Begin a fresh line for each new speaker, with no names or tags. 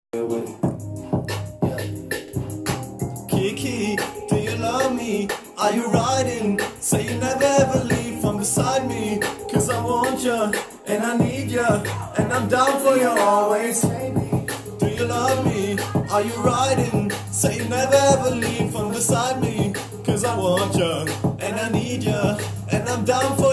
Kiki, do you love me? Are you riding? Say you never ever leave from beside me. Cause I want you, and I need you, and I'm down for you always. Do you love me? Are you riding? Say you never ever leave from beside me. Cause I want you, and I need you, and I'm down for